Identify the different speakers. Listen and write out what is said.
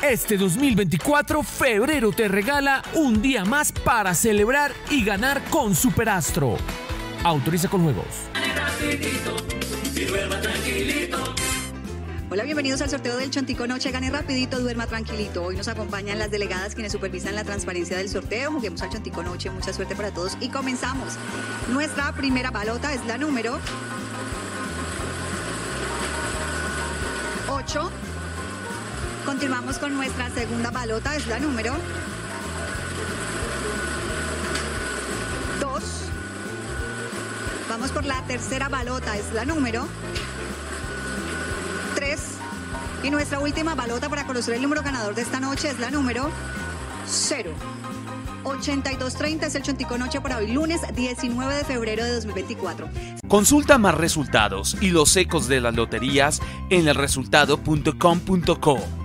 Speaker 1: Este 2024, febrero te regala un día más para celebrar y ganar con Superastro. Autoriza con juegos.
Speaker 2: Hola, bienvenidos al sorteo del Chontico Noche. Gane rapidito, duerma tranquilito. Hoy nos acompañan las delegadas quienes supervisan la transparencia del sorteo. Juguemos al Chontico Noche. Mucha suerte para todos y comenzamos. Nuestra primera balota es la número 8. Continuamos con nuestra segunda balota, es la número 2. Vamos por la tercera balota, es la número 3. Y nuestra última balota para conocer el número ganador de esta noche es la número 0. 8230 es el Chontico Noche para hoy, lunes 19 de febrero de 2024.
Speaker 3: Consulta más resultados y los ecos de las loterías en elresultado.com.co.